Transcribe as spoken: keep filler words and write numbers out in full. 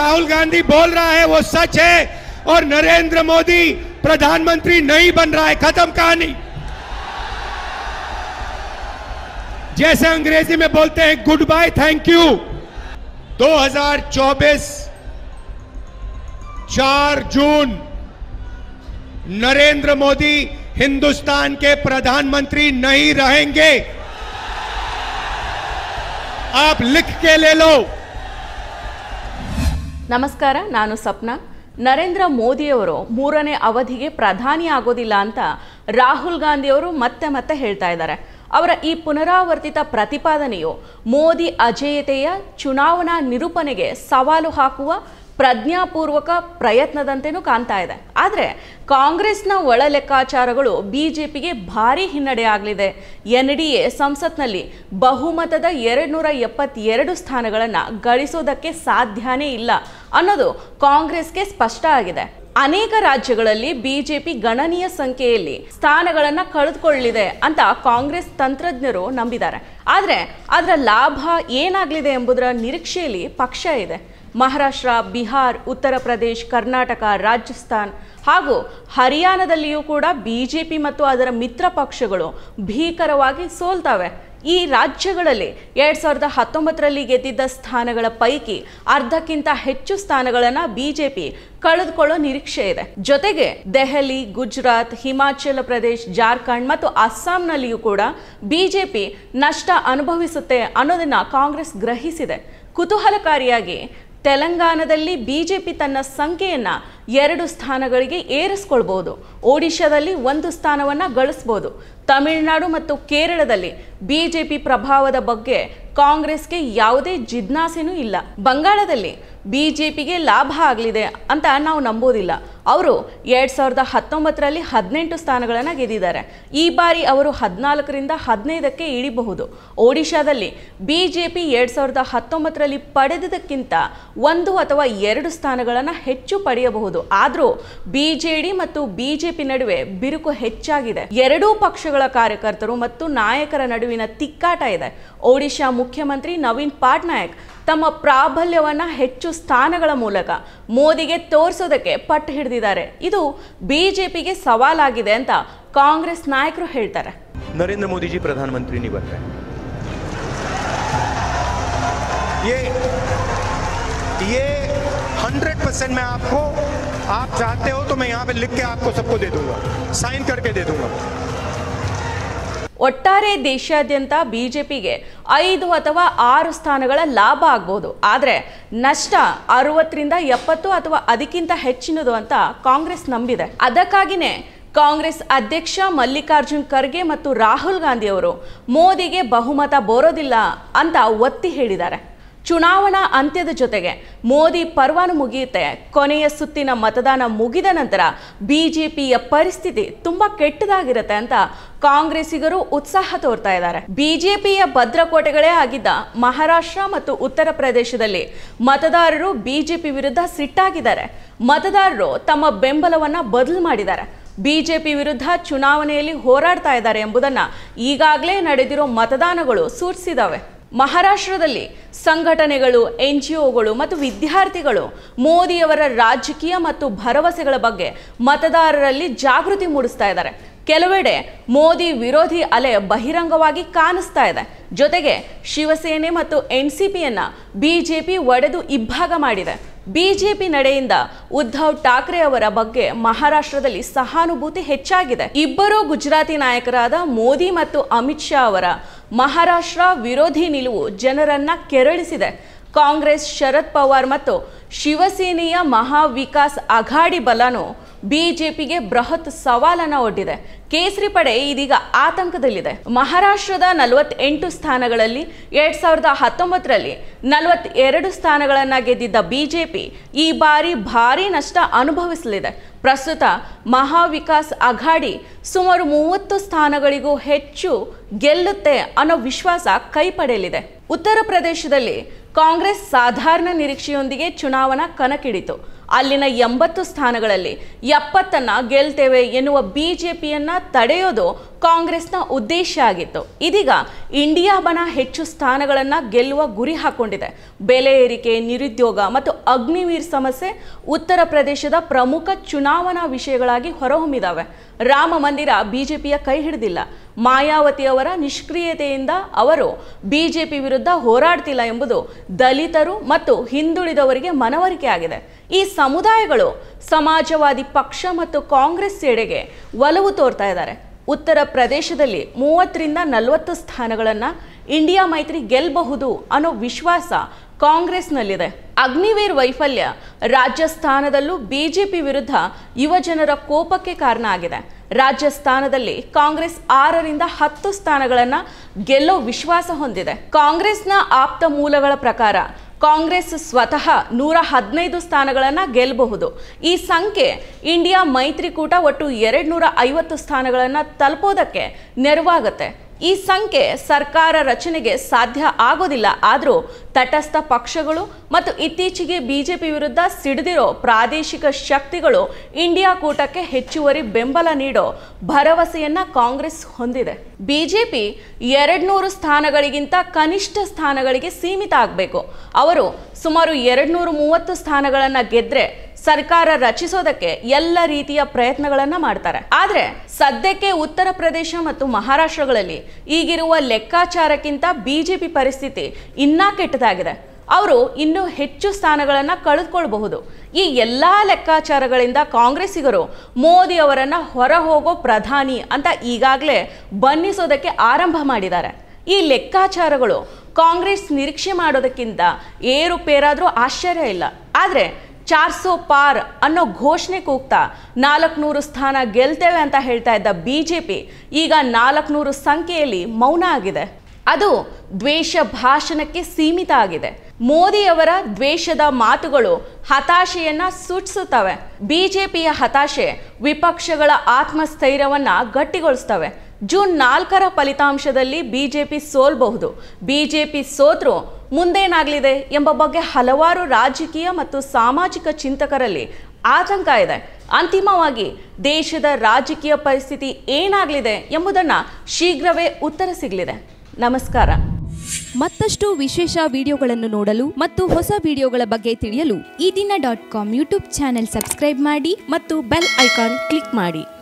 राहुल गांधी बोल रहा है वो सच है और नरेंद्र मोदी प्रधानमंत्री नहीं बन रहा है। खत्म कहानी। जैसे अंग्रेजी में बोलते हैं गुड बाय थैंक यू। दो हज़ार चौबीस चार जून नरेंद्र मोदी हिंदुस्तान के प्रधानमंत्री नहीं रहेंगे। आप लिख के ले लो। ನಮಸ್ಕಾರ, ನಾನು ಸಪ್ನಾ. ನರೇಂದ್ರ ಮೋದಿಯವರು ಮೂರನೇ ಅವಧಿಗೆ ಪ್ರಧಾನಿ ಆಗೋದಿಲ್ಲ ಅಂತ ರಾಹುಲ್ ಗಾಂಧಿಯವರು ಮತ್ತೆ ಮತ್ತೆ ಹೇಳ್ತಾ ಇದ್ದಾರೆ. ಅವರ ಈ ಪುನರಾವರ್ತಿತ ಪ್ರತಿಪಾದನೆಯು ಮೋದಿ ಅಜೇಯತೆಯ ಚುನಾವಣಾ ನಿರೂಪಣೆಗೆ ಸವಾಲು ಹಾಕುವ ಪ್ರಜ್ಞಾಪೂರ್ವಕ ಪ್ರಯತ್ನದಂತೆನೂ ಕಾಣ್ತಾ ಇದೆ. ಆದರೆ ಕಾಂಗ್ರೆಸ್ನ ಒಳ ಲೆಕ್ಕಾಚಾರಗಳು ಬಿಜೆಪಿಗೆ ಭಾರಿ ಹಿನ್ನಡೆ ಆಗಲಿದೆ. ಎನ್ ಡಿ ಎ ಸಂಸತ್ನಲ್ಲಿ ಬಹುಮತದ ಎರಡು ನೂರ ಎಪ್ಪತ್ತೆರಡು ಸ್ಥಾನಗಳನ್ನು ಗಳಿಸೋದಕ್ಕೆ ಸಾಧ್ಯನೇ ಇಲ್ಲ ಅನ್ನೋದು ಕಾಂಗ್ರೆಸ್ಗೆ ಸ್ಪಷ್ಟ ಆಗಿದೆ. ಅನೇಕ ರಾಜ್ಯಗಳಲ್ಲಿ ಬಿಜೆಪಿ ಗಣನೀಯ ಸಂಖ್ಯೆಯಲ್ಲಿ ಸ್ಥಾನಗಳನ್ನು ಕಳೆದುಕೊಳ್ಳಲಿದೆ ಅಂತ ಕಾಂಗ್ರೆಸ್ ತಂತ್ರಜ್ಞರು ನಂಬಿದ್ದಾರೆ. ಆದರೆ ಅದರ ಲಾಭ ಏನಾಗಲಿದೆ ಎಂಬುದರ ನಿರೀಕ್ಷೆಯಲ್ಲಿ ಪಕ್ಷ ಇದೆ. ಮಹಾರಾಷ್ಟ್ರ, ಬಿಹಾರ್, ಉತ್ತರ ಪ್ರದೇಶ್, ಕರ್ನಾಟಕ, ರಾಜಸ್ಥಾನ್ ಹಾಗೂ ಹರಿಯಾಣದಲ್ಲಿಯೂ ಕೂಡ ಬಿಜೆಪಿ ಮತ್ತು ಅದರ ಮಿತ್ರ ಪಕ್ಷಗಳು ಭೀಕರವಾಗಿ ಸೋಲ್ತವೆ. ಈ ರಾಜ್ಯಗಳಲ್ಲಿ ಎರಡ್ ಸಾವಿರದ ಹತ್ತೊಂಬತ್ತರಲ್ಲಿ ಗೆದ್ದಿದ್ದ ಸ್ಥಾನಗಳ ಪೈಕಿ ಅರ್ಧಕ್ಕಿಂತ ಹೆಚ್ಚು ಸ್ಥಾನಗಳನ್ನು ಬಿಜೆಪಿ ಕಳೆದುಕೊಳ್ಳೋ ನಿರೀಕ್ಷೆ ಇದೆ. ಜೊತೆಗೆ ದೆಹಲಿ, ಗುಜರಾತ್, ಹಿಮಾಚಲ ಪ್ರದೇಶ್, ಜಾರ್ಖಂಡ್ ಮತ್ತು ಅಸ್ಸಾಂನಲ್ಲಿಯೂ ಕೂಡ ಬಿಜೆಪಿ ನಷ್ಟ ಅನುಭವಿಸುತ್ತೆ ಅನ್ನೋದನ್ನ ಕಾಂಗ್ರೆಸ್ ಗ್ರಹಿಸಿದೆ. ಕುತೂಹಲಕಾರಿಯಾಗಿ ತೆಲಂಗಾಣದಲ್ಲಿ ಬಿಜೆಪಿ ತನ್ನ ಸಂಖ್ಯೆಯನ್ನು ಎರಡು ಸ್ಥಾನಗಳಿಗೆ ಏರಿಸ್ಕೊಳ್ಬಹುದು. ಒಡಿಶಾದಲ್ಲಿ ಒಂದು ಸ್ಥಾನವನ್ನು ಗಳಿಸ್ಬೋದು. ತಮಿಳುನಾಡು ಮತ್ತು ಕೇರಳದಲ್ಲಿ ಬಿಜೆಪಿ ಪ್ರಭಾವದ ಬಗ್ಗೆ ಕಾಂಗ್ರೆಸ್ಗೆ ಯಾವುದೇ ಜಿಜ್ಞಾಸೆನೂ ಇಲ್ಲ. ಬಂಗಾಳದಲ್ಲಿ ಬಿಜೆಪಿಗೆ ಲಾಭ ಆಗಲಿದೆ ಅಂತ ನಾವು ನಂಬೋದಿಲ್ಲ. ಅವರು ಎರಡ್ ಸಾವಿರದ ಹತ್ತೊಂಬತ್ತರಲ್ಲಿ ಹದಿನೆಂಟು ಸ್ಥಾನಗಳನ್ನು ಗೆದ್ದಿದ್ದಾರೆ. ಈ ಬಾರಿ ಅವರು ಹದಿನಾಲ್ಕರಿಂದ ಹದಿನೈದಕ್ಕೆ ಇಳಿಬಹುದು. ಒಡಿಶಾದಲ್ಲಿ ಬಿಜೆಪಿ ಎರಡ್ ಸಾವಿರದ ಹತ್ತೊಂಬತ್ತರಲ್ಲಿ ಪಡೆದದಕ್ಕಿಂತ ಒಂದು ಅಥವಾ ಎರಡು ಸ್ಥಾನಗಳನ್ನು ಹೆಚ್ಚು ಪಡೆಯಬಹುದು. ಆದರೂ ಬಿಜೆಡಿ ಮತ್ತು ಬಿಜೆಪಿ ನಡುವೆ ಬಿರುಕು ಹೆಚ್ಚಾಗಿದೆ. ಎರಡೂ ಪಕ್ಷಗಳ ಕಾರ್ಯಕರ್ತರು ಮತ್ತು ನಾಯಕರ ನಡುವಿನ ತಿಕ್ಕಾಟ ಇದೆ. ಒಡಿಶಾ ಮುಖ್ಯಮಂತ್ರಿ ನವೀನ್ ಪಟ್ನಾಯಕ್ ತಮ್ಮ ಪ್ರಾಬಲ್ಯವನ್ನ ಹೆಚ್ಚು ಸ್ಥಾನಗಳ ಮೂಲಕ ಮೋದಿಗೆ ತೋರಿಸೋದಕ್ಕೆ ಪಟ್ಟು ಹಿಡಿದಿದ್ದಾರೆ. ಇದು ಬಿಜೆಪಿಗೆ ಸವಾಲಾಗಿದೆ ಅಂತ ಕಾಂಗ್ರೆಸ್ ನಾಯಕರು ಹೇಳ್ತಾರೆ. नरेंद्र मोदी जी प्रधानमंत्री नहीं बन रहे। ये ये हंड्रेड परसेंट मैं आपको, आप चाहते हो तो मैं यहाँ पे लिख के आपको सबको दे दूंगा, साइन करके दे दूंगा. ಒಟ್ಟಾರೆ ದೇಶಾದ್ಯಂತ ಬಿಜೆಪಿಗೆ ಐದು ಅಥವಾ ಆರು ಸ್ಥಾನಗಳ ಲಾಭ ಆಗ್ಬೋದು. ಆದರೆ ನಷ್ಟ ಅರವತ್ತರಿಂದ ಎಪ್ಪತ್ತು ಅಥವಾ ಅದಕ್ಕಿಂತ ಹೆಚ್ಚಿನದು ಅಂತ ಕಾಂಗ್ರೆಸ್ ನಂಬಿದೆ. ಅದಕ್ಕಾಗಿಯೇ ಕಾಂಗ್ರೆಸ್ ಅಧ್ಯಕ್ಷ ಮಲ್ಲಿಕಾರ್ಜುನ್ ಖರ್ಗೆ ಮತ್ತು ರಾಹುಲ್ ಗಾಂಧಿ ಅವರು ಮೋದಿಗೆ ಬಹುಮತ ಬರೋದಿಲ್ಲ ಅಂತ ಒತ್ತಿ ಹೇಳಿದ್ದಾರೆ. ಚುನಾವಣಾ ಅಂತ್ಯದ ಜೊತೆಗೆ ಮೋದಿ ಪರ್ವಾನು ಮುಗಿಯುತ್ತೆ. ಕೊನೆಯ ಸುತ್ತಿನ ಮತದಾನ ಮುಗಿದ ನಂತರ ಬಿಜೆಪಿಯ ಪರಿಸ್ಥಿತಿ ತುಂಬಾ ಕೆಟ್ಟದಾಗಿರುತ್ತೆ ಅಂತ ಕಾಂಗ್ರೆಸ್ಸಿಗರು ಉತ್ಸಾಹ ತೋರ್ತಾ ಇದ್ದಾರೆ. ಬಿಜೆಪಿಯ ಭದ್ರಕೋಟೆಗಳೇ ಆಗಿದ್ದ ಮಹಾರಾಷ್ಟ್ರ ಮತ್ತು ಉತ್ತರ ಪ್ರದೇಶದಲ್ಲಿ ಮತದಾರರು ಬಿಜೆಪಿ ವಿರುದ್ಧ ಸಿಟ್ಟಾಗಿದ್ದಾರೆ. ಮತದಾರರು ತಮ್ಮ ಬೆಂಬಲವನ್ನ ಬದಲು ಮಾಡಿದ್ದಾರೆ. ಬಿಜೆಪಿ ವಿರುದ್ಧ ಚುನಾವಣೆಯಲ್ಲಿ ಹೋರಾಡ್ತಾ ಇದ್ದಾರೆ ಎಂಬುದನ್ನ ಈಗಾಗಲೇ ನಡೆದಿರೋ ಮತದಾನಗಳು ಸೂಚಿಸಿದವೆ. ಮಹಾರಾಷ್ಟ್ರದಲ್ಲಿ ಸಂಘಟನೆಗಳು, ಎನ್ ಜಿ ಒಗಳು ಮತ್ತು ವಿದ್ಯಾರ್ಥಿಗಳು ಮೋದಿಯವರ ರಾಜಕೀಯ ಮತ್ತು ಭರವಸೆಗಳ ಬಗ್ಗೆ ಮತದಾರರಲ್ಲಿ ಜಾಗೃತಿ ಮೂಡಿಸ್ತಾ ಇದ್ದಾರೆ. ಕೆಲವೆಡೆ ಮೋದಿ ವಿರೋಧಿ ಅಲೆ ಬಹಿರಂಗವಾಗಿ ಕಾಣಿಸ್ತಾ ಇದೆ. ಜೊತೆಗೆ ಶಿವಸೇನೆ ಮತ್ತು ಎನ್ ಸಿ ಪಿಯನ್ನ ಬಿಜೆಪಿ ಒಡೆದು ಇಬ್ಬಾಗ ಮಾಡಿದೆ. ಬಿಜೆಪಿ ನಡೆಯಿಂದ ಉದ್ಧವ್ ಠಾಕ್ರೆ ಅವರ ಬಗ್ಗೆ ಮಹಾರಾಷ್ಟ್ರದಲ್ಲಿ ಸಹಾನುಭೂತಿ ಹೆಚ್ಚಾಗಿದೆ. ಇಬ್ಬರು ಗುಜರಾತಿ ನಾಯಕರಾದ ಮೋದಿ ಮತ್ತು ಅಮಿತ್ ಶಾ ಅವರ ಮಹಾರಾಷ್ಟ್ರ ವಿರೋಧಿ ನಿಲುವು ಜನರನ್ನ ಕೆರಳಿಸಿದೆ. ಕಾಂಗ್ರೆಸ್, ಶರದ್ ಪವಾರ್ ಮತ್ತು ಶಿವಸೇನೆಯ ಮಹಾ ವಿಕಾಸ್ ಅಘಾಡಿ ಬಲನು ಬಿಜೆಪಿಗೆ ಬೃಹತ್ ಸವಾಲನ್ನು ಒಡ್ಡಿದೆ. ಕೇಸರಿ ಪಡೆ ಇದೀಗ ಆತಂಕದಲ್ಲಿದೆ. ಮಹಾರಾಷ್ಟ್ರದ ನಲವತ್ತೆಂಟು ಸ್ಥಾನಗಳಲ್ಲಿ ಎರಡ್ ಸಾವಿರದ ಹತ್ತೊಂಬತ್ತರಲ್ಲಿ ನಲವತ್ತೆರಡು ಸ್ಥಾನಗಳನ್ನು ಗೆದ್ದಿದ್ದ ಬಿಜೆಪಿ ಈ ಬಾರಿ ಭಾರಿ ನಷ್ಟ ಅನುಭವಿಸಲಿದೆ. ಪ್ರಸ್ತುತ ಮಹಾ ವಿಕಾಸ್ ಅಘಾಡಿ ಸುಮಾರು ಮೂವತ್ತು ಸ್ಥಾನಗಳಿಗೂ ಹೆಚ್ಚು ಗೆಲ್ಲುತ್ತೆ ಅನ್ನೋ ವಿಶ್ವಾಸ ಕೈ ಪಡೆಯಲಿದೆ. ಉತ್ತರ ಪ್ರದೇಶದಲ್ಲಿ ಕಾಂಗ್ರೆಸ್ ಸಾಧಾರಣ ನಿರೀಕ್ಷೆಯೊಂದಿಗೆ ಚುನಾವಣಾ ಕಣಕ್ಕಿಳಿತು. ಅಲ್ಲಿನ ಎಂಬತ್ತು ಸ್ಥಾನಗಳಲ್ಲಿ ಎಪ್ಪತ್ತನ್ನ ಗೆಲ್ತೇವೆ ಎನ್ನುವ ಬಿಜೆಪಿಯನ್ನ ತಡೆಯೋದು ಕಾಂಗ್ರೆಸ್ನ ಉದ್ದೇಶ ಆಗಿತ್ತು. ಇದೀಗ ಇಂಡಿಯಾ ಬಣ ಹೆಚ್ಚು ಸ್ಥಾನಗಳನ್ನು ಗೆಲ್ಲುವ ಗುರಿ ಹಾಕೊಂಡಿದೆ. ಬೆಲೆ ಏರಿಕೆ, ನಿರುದ್ಯೋಗ ಮತ್ತು ಅಗ್ನಿವೀರ್ ಸಮಸ್ಯೆ ಉತ್ತರ ಪ್ರದೇಶದ ಪ್ರಮುಖ ಚುನಾವಣಾ ವಿಷಯಗಳಾಗಿ ಹೊರಹೊಮ್ಮಿದಾವೆ. ರಾಮ ಮಂದಿರ ಬಿಜೆಪಿಯ ಕೈ ಹಿಡಿದಿಲ್ಲ. ಮಾಯಾವತಿಯವರ ನಿಷ್ಕ್ರಿಯತೆಯಿಂದ ಅವರು ಬಿಜೆಪಿ ವಿರುದ್ಧ ಹೋರಾಡ್ತಿಲ್ಲ ಎಂಬುದು ದಲಿತರು ಮತ್ತು ಹಿಂದುಳಿದವರಿಗೆ ಮನವರಿಕೆ ಆಗಿದೆ. ಈ ಸಮುದಾಯಗಳು ಸಮಾಜವಾದಿ ಪಕ್ಷ ಮತ್ತು ಕಾಂಗ್ರೆಸ್ ಎಡೆಗೆ ಒಲವು ತೋರ್ತಾ ಇದ್ದಾರೆ. ಉತ್ತರ ಪ್ರದೇಶದಲ್ಲಿ ಮೂವತ್ತರಿಂದ ನಲವತ್ತು ಸ್ಥಾನಗಳನ್ನು ಇಂಡಿಯಾ ಮೈತ್ರಿ ಗೆಲ್ಲಬಹುದು ಅನ್ನೋ ವಿಶ್ವಾಸ ಕಾಂಗ್ರೆಸ್ನಲ್ಲಿದೆ. ಅಗ್ನಿವೀರ್ ವೈಫಲ್ಯ ರಾಜಸ್ಥಾನದಲ್ಲೂ ಬಿಜೆಪಿ ವಿರುದ್ಧ ಯುವಜನರ ಕೋಪಕ್ಕೆ ಕಾರಣ ಆಗಿದೆ. ರಾಜಸ್ಥಾನದಲ್ಲಿ ಕಾಂಗ್ರೆಸ್ ಆರರಿಂದ ಹತ್ತು ಸ್ಥಾನಗಳನ್ನು ಗೆಲ್ಲೋ ವಿಶ್ವಾಸ ಹೊಂದಿದೆ. ಕಾಂಗ್ರೆಸ್ನ ಆಪ್ತ ಮೂಲಗಳ ಪ್ರಕಾರ ಕಾಂಗ್ರೆಸ್ ಸ್ವತಃ ನೂರ ಹದಿನೈದು ಸ್ಥಾನಗಳನ್ನು ಗೆಲ್ಲಬಹುದು. ಈ ಸಂಖ್ಯೆ ಇಂಡಿಯಾ ಮೈತ್ರಿಕೂಟ ಒಟ್ಟು ಎರಡು ನೂರ ಐವತ್ತು ಸ್ಥಾನಗಳನ್ನು ತಲುಪೋದಕ್ಕೆ ನೆರವಾಗುತ್ತೆ. ಈ ಸಂಖ್ಯೆ ಸರ್ಕಾರ ರಚನೆಗೆ ಸಾಧ್ಯ ಆಗೋದಿಲ್ಲ. ಆದರೂ ತಟಸ್ಥ ಪಕ್ಷಗಳು ಮತ್ತು ಇತ್ತೀಚೆಗೆ ಬಿಜೆಪಿ ವಿರುದ್ಧ ಸಿಡಿದಿರೋ ಪ್ರಾದೇಶಿಕ ಶಕ್ತಿಗಳು ಇಂಡಿಯಾ ಕೂಟಕ್ಕೆ ಹೆಚ್ಚುವರಿ ಬೆಂಬಲ ನೀಡೋ ಭರವಸೆಯನ್ನ ಕಾಂಗ್ರೆಸ್ ಹೊಂದಿದೆ. ಬಿಜೆಪಿ ಎರಡು ನೂರು ಸ್ಥಾನಗಳಿಗಿಂತ ಕನಿಷ್ಠ ಸ್ಥಾನಗಳಿಗೆ ಸೀಮಿತ ಆಗಬೇಕು. ಅವರು ಸುಮಾರು ಎರಡು ನೂರ ಮೂವತ್ತು ಸ್ಥಾನಗಳನ್ನು ಗೆದ್ರೆ ಸರ್ಕಾರ ರಚಿಸೋದಕ್ಕೆ ಎಲ್ಲ ರೀತಿಯ ಪ್ರಯತ್ನಗಳನ್ನು ಮಾಡ್ತಾರೆ. ಆದರೆ ಸದ್ಯಕ್ಕೆ ಉತ್ತರ ಪ್ರದೇಶ ಮತ್ತು ಮಹಾರಾಷ್ಟ್ರಗಳಲ್ಲಿ ಈಗಿರುವ ಲೆಕ್ಕಾಚಾರಕ್ಕಿಂತ ಬಿಜೆಪಿ ಪರಿಸ್ಥಿತಿ ಇನ್ನೂ ಕೆಟ್ಟದಾಗಿದೆ. ಅವರು ಇನ್ನೂ ಹೆಚ್ಚು ಸ್ಥಾನಗಳನ್ನು ಕಳೆದುಕೊಳ್ಳಬಹುದು. ಈ ಎಲ್ಲ ಲೆಕ್ಕಾಚಾರಗಳಿಂದ ಕಾಂಗ್ರೆಸ್ಸಿಗರು ಮೋದಿ ಅವರನ್ನು ಹೊರ ಹೋಗೋ ಪ್ರಧಾನಿ ಅಂತ ಈಗಾಗಲೇ ಬಣ್ಣಿಸೋದಕ್ಕೆ ಆರಂಭ ಮಾಡಿದ್ದಾರೆ. ಈ ಲೆಕ್ಕಾಚಾರಗಳು ಕಾಂಗ್ರೆಸ್ ನಿರೀಕ್ಷೆ ಮಾಡೋದಕ್ಕಿಂತ ಏರುಪೇರಾದರೂ ಆಶ್ಚರ್ಯ ಇಲ್ಲ. ಆದರೆ ಚಾರ್ ಸೋ ಪಾರ್ ಅನ್ನೋ ಘೋಷಣೆ ಕೂಗ್ತಾ ನಾಲ್ಕುನೂರು ಸ್ಥಾನ ಗೆಲ್ತೇವೆ ಅಂತ ಹೇಳ್ತಾ ಇದ್ದ ಬಿಜೆಪಿ ಈಗ ನಾಲ್ಕುನೂರು ಸಂಖ್ಯೆಯಲ್ಲಿ ಮೌನ ಆಗಿದೆ. ಅದು ದ್ವೇಷ ಭಾಷಣಕ್ಕೆ ಸೀಮಿತ ಆಗಿದೆ. ಮೋದಿಯವರ ದ್ವೇಷದ ಮಾತುಗಳು ಹತಾಶೆಯನ್ನ ಸೂಚಿಸುತ್ತವೆ. ಬಿಜೆಪಿಯ ಹತಾಶೆ ವಿಪಕ್ಷಗಳ ಆತ್ಮಸ್ಥೈರ್ಯವನ್ನ ಗಟ್ಟಿಗೊಳಿಸ್ತವೆ. ಜೂನ್ ನಾಲ್ಕರ ಫಲಿತಾಂಶದಲ್ಲಿ ಬಿಜೆಪಿ ಸೋಲ್ಬಹುದು. ಬಿಜೆಪಿ ಸೋತ್ರು ಮುಂದೇನಾಗಲಿದೆ ಎಂಬ ಬಗ್ಗೆ ಹಲವಾರು ರಾಜಕೀಯ ಮತ್ತು ಸಾಮಾಜಿಕ ಚಿಂತಕರಲ್ಲಿ ಆತಂಕ ಇದೆ. ಅಂತಿಮವಾಗಿ ದೇಶದ ರಾಜಕೀಯ ಪರಿಸ್ಥಿತಿ ಏನಾಗಲಿದೆ ಎಂಬುದನ್ನು ಶೀಘ್ರವೇ ಉತ್ತರ ಸಿಗಲಿದೆ. ನಮಸ್ಕಾರ. ಮತ್ತಷ್ಟು ವಿಶೇಷ ವಿಡಿಯೋಗಳನ್ನು ನೋಡಲು ಮತ್ತು ಹೊಸ ವಿಡಿಯೋಗಳ ಬಗ್ಗೆ ತಿಳಿಯಲು ಈ ದಿನ dot com YouTube channel subscribe ಮಾಡಿ ಮತ್ತು ಬೆಲ್ ಐಕಾನ್ ಕ್ಲಿಕ್ ಮಾಡಿ.